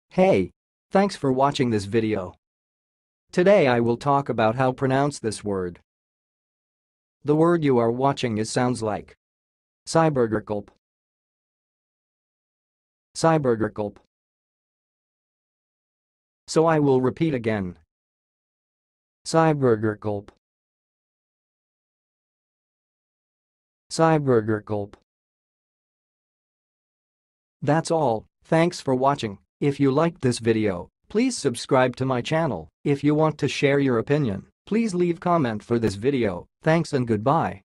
Hey! Thanks for watching this video. Today I will talk about how pronounce this word. The word you are watching sounds like Cybergurkelp. Cybergurkelp. So I will repeat again. Cybergurkelp. Cybergurkelp. That's all, thanks for watching. If you liked this video, please subscribe to my channel. If you want to share your opinion, please leave comment for this video. Thanks and goodbye.